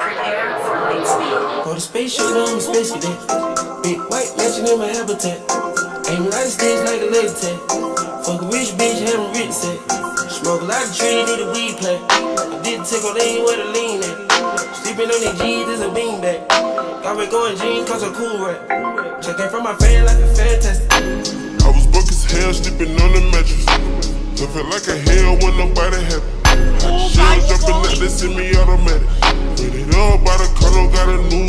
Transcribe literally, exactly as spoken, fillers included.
Prepare for light speed. For the spaceship on the space cadet. Big white mansion in my habitat. Aim United States like a leg tag. Fuck a rich bitch, having rich set. Smoke a lot of trees, need a weed plant. I did take on lane where the lean at. Sleeping on these G's is a beanbag. Got me going jeans cause I'm cool right. Checking from my fan like a fantastic. I was broke as hell, sleeping on the mattress. Felt like a hell when nobody happy. Shit jumping out, they send me automatic. Put it up by the car, got a new